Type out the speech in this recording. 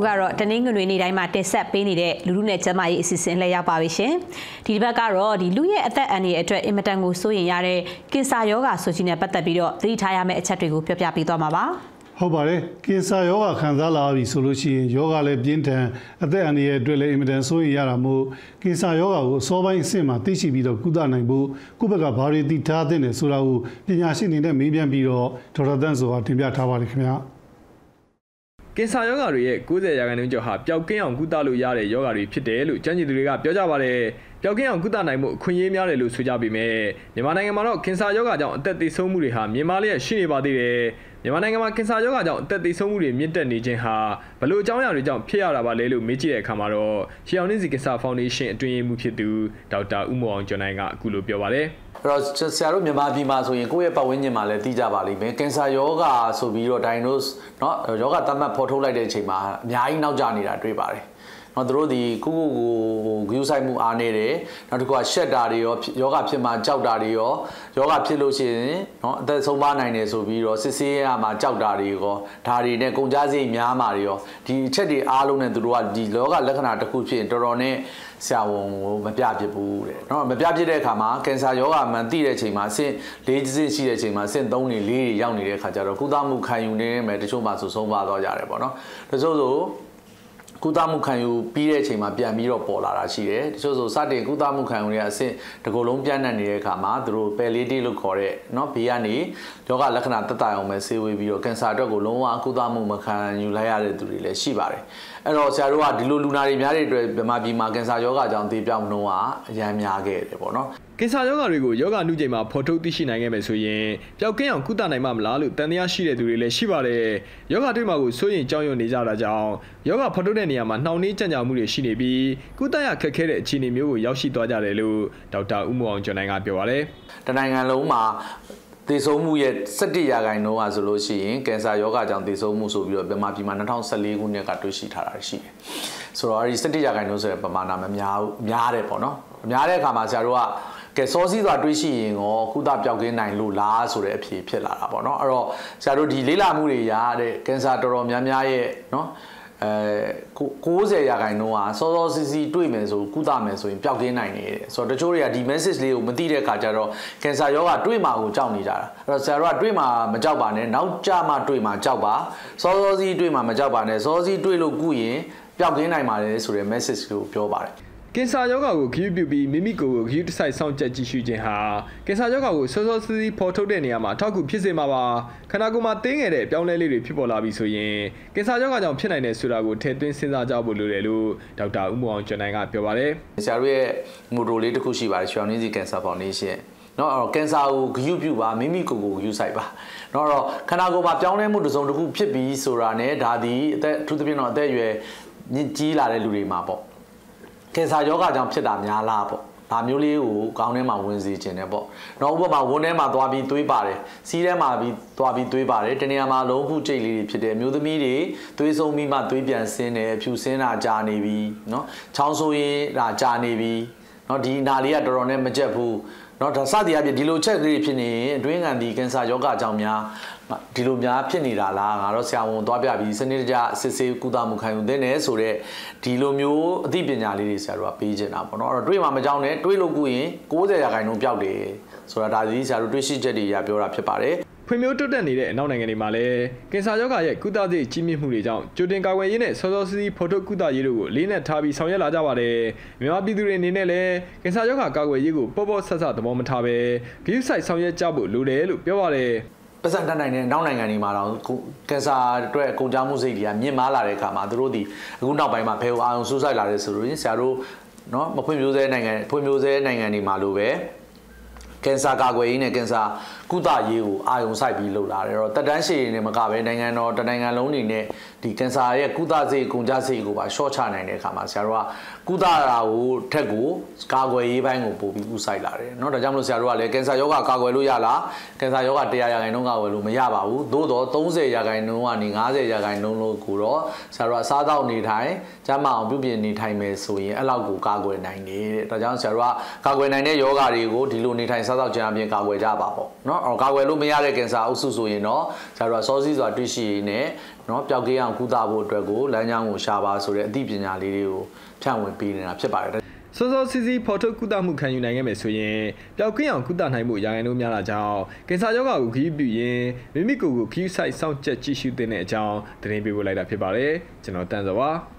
ကတော့တနင်္ဂနွေနေ့တိုင်းမှာတင်ဆက်ပေးနေတဲ့လူလူနဲ့ကျမကြီးအစီအစဉ်လည်းရောက်ပါပြီရှင်။ဒီဘက်ကတော့လူရဲ့အသက်အန္တရာယ်အတွက်အင်မတန်ကိုစိုးရိမ်ရတဲ့ကင်ဆာရောဂါဆိုကြီးနဲ့ပတ်သက်ပြီးတော့သတိထားရမယ့်အချက်တွေကိုပြောပြပေးသွားမှာပါ။ဟုတ်ပါတယ်ကင်ဆာရောဂါခံစားလာပြီဆိုလို့ရှိရင်ယောဂလည်းပြင်းထန်အသက်အန္တရာယ်အတွက်လည်းအင်မတန်စိုးရိမ်ရတာမို့ကင်ဆာရောဂါကိုအစောပိုင်းအဆင့်မှာသိရှိပြီးတော့ကုသနိုင်ဖို့ကိုယ့်ဘက်ကဘာတွေသိထားသင့်တယ်ဆိုတာကိုပညာရှင်တွေနဲ့မေးမြန်းပြီးတော့ဒေါက်တာတန်းဆိုတာတင်ပြထားပါတယ်ခင်ဗျာကင်ဆာရောဂါတွေရဲ့90%ကျော်ဟာပျောက်ကင်းအောင်ကုသလို့ရတဲ့ရောဂါတွေဖြစ်တယ်လို့ကျန်းကျင်သူတွေကပြောကြပါတယ်။ပျောက်ကင်းအောင်ကုသနိုင်မှုအခွင့်အရေးများတယ်လို့ဆိုကြပေမဲ့မြန်မာနိုင်ငံမှာတော့ကင်ဆာရောဂါကြောင့်အသက်သေဆုံးမှုတွေဟာမြင့်မားလျက်ရှိနေပါသေးတယ်။မြန်မာနိုင်ငံမှာကင်ဆာရောဂါကြောင့်အသက်သေဆုံးမှုတွေမြင့်တက်နေခြင်းဟာဘလို့အကြောင်းအရာတွေကြောင့်ဖြစ်ရတာပါလဲလို့မေးကြည့်တဲ့အခါမှာတော့ရှီအောင်နှင်းစီကင်ဆာဖောင်ဒေးရှင်းအတွင်းရေးမှူးဖြစ်သူဒေါက်တာဦးမောင်အောင်ကျော်နိုင်ကအခုလိုပြောပါတယ်။အဲ့တော့ဆရာတို့မြန်မာပြည်မှာဆိုရင်ကိုယ့်ရဲ့ပတ်ဝန်းကျင်မှာလည်းသိကြပါလိမ့်မယ်ကင်ဆာရောဂါဆိုပြီးတော့ diagnose เนาะယောဂသတ်မှတ်ဖော်ထုတ်လိုက်တဲ့အချိန်မှာအများကြီးနောက်ကျနေတာတွေ့ပါတယ်။နော်တို့ဒီကိုဂရုစိုက်မှုအားနေတယ်နောက်တစ်ခုကရှက်တာတွေရောယောဂဖြစ်မှာကြောက်တာတွေရောယောဂဖြစ်လို့ရှိရင်နော်အသက်ဆုံးပါနိုင်တယ်ဆိုပြီးတော့စစ်ဆေးရမှာကြောက်တာတွေရောဒါတွေနဲ့ကုန်ကြစရိတ်များမှာတွေရောဒီအချက်တွေအားလုံးနဲ့သူတို့ကဒီယောဂလက္ခဏာတစ်ခုဖြစ်ရင်တော်တော်နဲ့ဆရာဝန်ကိုမပြဖြစ်ဘူးတဲ့နော်မပြဖြစ်တဲ့အခါမှာကင်ဆာယောဂမှန်သိတဲ့အချိန်မှာအဆင့်၄ဆင့်ရှိတဲ့အချိန်မှာအဆင့်3တွေ4တွေရောက်နေတဲ့အခါကျတော့ကုသမှုခံယူနေမယ်တချို့မှဆိုဆုံးပါသွားကြတယ်ပေါ့နော်တချို့ဆိုကုသမှုခံယူပြီးတဲ့အချိန်မှာပြန်ပြီးတော့ပေါ်လာတာရှိတယ်တချို့ဆိုစတင်ကုသမှုခံယူရတဲ့အဆင့်တစ်ခုလုံးပြန့်နှံ့နေတဲ့အခါမှာသူတို့ palliative လို့ခေါ်တဲ့เนาะဘေးကနေယောဂလက္ခဏာတက်တာအောင်ပဲဆေးဝေးပြီးတော့ကင်ဆာအတွက်ကိုလုံးဝကုသမှုမခံယူလိုက်ရတဲ့သူတွေလည်းရှိပါတယ်အဲ့တော့ဆရာတို့ကဒီလိုလူနာတွေများတဲ့အတွက်မြန်မာပြည်မှာကင်ဆာယောဂကြောင့်သေပြောက်နှုန်းကအများများခဲ့တယ်ပေါ့နော်ကင်ဆာရောဂါတွေကိုယောဂနှုချိန်မှာဖော်ထုတ်သိရှိနိုင်ခဲ့မယ်ဆိုရင်ပျောက်ကင်းအောင်ကုသနိုင်မှာမလားလို့တန်တရားရှိတဲ့သူတွေလည်းရှိပါတယ်။ယောဂတွေ့မှာကိုစိုးရင်ကြောက်ရွံ့နေကြတာကြောင့်ယောဂဖော်ထုတ်တဲ့နေရာမှာနှောင့်နှေးကြံ့ကြာမှုတွေရှိနေပြီးကုသရခက်ခဲတဲ့အခြေအနေမျိုးကိုရောက်ရှိသွားကြတယ်လို့ဒေါက်တာဦးမောင်အောင်ကျော်နိုင်ကပြောပါတယ်။တနိုင်ငံလုံးမှာသေဆုံးမှုရဲ့17%ကဆိုလို့ရှိရင်ကင်ဆာယောဂကြောင့်သေဆုံးမှုဆိုပြီးတော့မြန်မာပြည်မှာ2014ခုနှစ်ကတွေ့ရှိထားတာရှိတယ်။ဆိုတော့အဲဒီ17%ဆိုတဲ့ပမာဏမများဘူးများတယ်ပေါ့နော်။များတဲ့အခါမှာဆရာတို့ကကဲစောစီးစွာတွေးရှိရင်ရောကုသပျောက်ကင်းနိုင်လို့လားဆိုတဲ့အဖြေဖြစ်လာတာပေါ့နော်အဲ့တော့ဆရာတို့ဒီလေးလာမှုတွေရတဲ့ကင်ဆာတော်တော်များများရဲ့နော်90%ကစောစောစီးစီးတွေးမယ်ဆိုကုသမယ်ဆိုရင်ပျောက်ကင်းနိုင်နေတယ်ဆိုတော့တချို့တွေကဒီ message လေးကိုမသိတဲ့အခါကျတော့ကင်ဆာရောဂါတွေးမှာကိုကြောက်နေကြတာအဲ့တော့ဆရာတို့ကတွေးမှာမကြောက်ပါနဲ့နောက်ကျမှတွေးမှာကြောက်ပါစောစောစီးတွေးမှာမကြောက်ပါနဲ့စောစီးတွေးလို့ကုရင်ပျောက်ကင်းနိုင်ပါတယ်ဆိုတဲ့ message ကိုပြောပါတယ်ကင်ဆာရောဂါကိုဂရုပြုပြီးမိမိကိုယ်ကိုဂရုတစိုက်စောင့်ကြပ်ကြည့်ရှုခြင်းဟာကင်ဆာရောဂါကိုစောစောစီးစီးဖော်ထုတ်တဲ့နေရာမှာအထောက်အကူဖြစ်စေမှာပါခန္ဓာကိုယ်မှာတင်းငယ်တဲ့အပြောင်းလဲလေးတွေဖြစ်ပေါ်လာပြီဆိုရင်ကင်ဆာရောဂါကြောင့်ဖြစ်နိုင်တဲ့ဆိုတာကိုထည့်သွင်းစဉ်းစားကြဖို့လိုတယ်လို့ဒေါက်တာဦးမောင်အောင်ကျော်နိုင်ကပြောပါတယ်ဆရာတို့ရဲ့မိုတိုလေးတစ်ခုရှိပါတယ်ရှီအောင်နှင်းစီကင်ဆာဖောင်ဒေးရှင်းเนาะအဲ့တော့ကင်ဆာကိုဂရုပြုပါမိမိကိုယ်ကိုဂရုစိုက်ပါเนาะအဲ့တော့ခန္ဓာကိုယ်မှာပြောင်းလဲမှုတစ်စုံတစ်ခုဖြစ်ပြီးဆိုတာနဲ့ဒါဒီအသက်အထူးသဖြင့်တော့အသက်အရွယ်မြင့်ကြီးလာတဲ့လူတွေမှာပေါ့ကင်ဆာယောဂကြောင့်ဖြစ်တာများလားပေါ့ဒါမျိုးလေးကိုကောင်းထဲမှာဝင်စေခြင်းတယ်ပေါ့နောက်ဥပမာဝန်းထဲမှာသွားပြီးသွေးပါတယ်စီးထဲမှာပြီးသွားပြီးသွေးပါတယ်တနေရာမှာလုံးခုကျိတ်လေးတွေဖြစ်တယ်မျိုးသမီးတွေသွေးဆုံးပြီးမှသွေးပြန်ဆင်းတယ်ဖြူဆင်းတာကြာနေပြီเนาะချောင်းဆိုးရင်ဒါကြာနေပြီเนาะဒီနာလေးကတော်တော်နဲ့မကြက်ဘူးเนาะဒါစသည်အပြင်ဒီလိုချက်ကလေးဖြစ်နေရင်အတွင်းခံဒီကင်ဆာယောဂကြောင့်များဒီလိုများဖြစ်နေတာလားငါတော့ဆရာဝန်သွားပြပြီးစနစ်တကျစစ်ဆေးကုသမှုခံယူသင့်တယ်ဆိုတော့ဒီလိုမျိုးအသိပညာလေးတွေဆရာတို့ကပေးချင်တာပေါ့နော်အဲ့တော့တွေးမှမကြောက်နဲ့တွေးလို့ကုရင်90%ပျောက်တယ်ဆိုတာဒါဒီဆရာတို့တွေးရှိချက်တွေရပြောတာဖြစ်ပါတယ်ဖွံ့ဖြိုးတိုးတက်နေတဲ့အနောက်နိုင်ငံတွေမှာလည်းကင်ဆာရောဂါရဲ့ကုသရေးကြီးမြင့်မှုတွေကြောင့်ကြိုတင်ကာကွယ်ရေးနဲ့စောစောစီးစီးဖော်ထုတ်ကုသရေးတို့ကိုလေးနက်ထားပြီးဆောင်ရွက်လာကြပါတယ်။မြန်မာပြည်သူတွေအနေနဲ့လည်းကင်ဆာရောဂါကာကွယ်ရေးကိုပေါ့ပေါ့ဆဆသဘောမထားပဲဂရုစိုက်ဆောင်ရွက်ကြဖို့လိုတယ်လို့ပြောပါတယ်။ပတ်စံတတ်နိုင်တဲ့နောက်နိုင်ငံတွေမှာတော့ကင်ဆာအတွက်ကုန်ကြမှုစိတ်တွေကမြင့်မားလာတဲ့အခါမှာသူတို့ဒီအခုနောက်ပိုင်းမှာဘယ်လိုအာရုံစူးစိုက်လာတဲ့ဆိုလို့ဆရာတို့နော်မဖွံ့ဖြိုးဆဲနိုင်ငံဖွံ့ဖြိုးဆဲနိုင်ငံတွေမှာလိုပဲကင်ဆာကာကွယ်ရေးနဲ့ကင်ဆာကုသရေးကိုအာရုံစိုက်ပြီးလုပ်လာတယ်တော့တက်တန်းရှည်နေမကပဲနိုင်ငံတော်တနိုင်ငံလုံးနေနဲ့ဒီကင်ဆာရဲ့ကုသစေကုန်ကြစေကိုပါရှော့ချနိုင်တဲ့အခါမှာဆရာတို့ကကုသတာကိုထက်ကိုကာကွယ်ရေးပိုင်းကိုပို့ပြီးဥဆိုင်လာတယ်เนาะဒါကြောင့်မလို့ဆရာတို့ကလည်းကင်ဆာယောဂကာကွယ်လို့ရလားကင်ဆာယောဂ100%ကာကွယ်လို့မရပါဘူးသို့တော့30%ကနေ50%လို့ကိုတော့ဆရာတို့ကစားတော့နေထိုင်ကျန်းမာအောင်ပြုပြင်နေထိုင်မယ်ဆိုရင်အဲ့လောက်ကိုကာကွယ်နိုင်တယ်တဲ့ဒါကြောင့်ဆရာတို့ကကာကွယ်နိုင်တဲ့ယောဂတွေကိုဒီလိုနေထိုင်စားစားသောက်ခြင်းအပြင်ကာကွယ်ကြပါပေါ့เนาะကာကွယ်လို့မရတဲ့ကင်ဆာအုပ်စုဆိုရင်တော့ဆရာတို့ကစောစီးစွာတွေ့ရှိနေเนาะပျောက်ကင်းအောင်ကုသဖို့အတွက်ကိုလမ်းကြောင်းကိုရှာပါဆိုတဲ့အသိပညာလေးတွေကိုဖြန့်ဝေပေးနေတာဖြစ်ပါတယ်စောစောစီးစီးဖော်ထုတ်ကုသမှုခံယူနိုင်ခဲ့မယ်ဆိုရင်ပျောက်ကင်းအောင်ကုသနိုင်မှုရာခိုင်နှုန်းများလာကြောင်းကင်ဆာရောဂါကိုခရီးပြုရင်မိမိကိုယ်ကိုခရီးဆိုင်စောင့်ကြည့်ကြည့်ရှုသင့်တဲ့အကြောင်းသတင်းပေးပို့လိုက်တာဖြစ်ပါတယ်ကျွန်တော်တန်စောပါ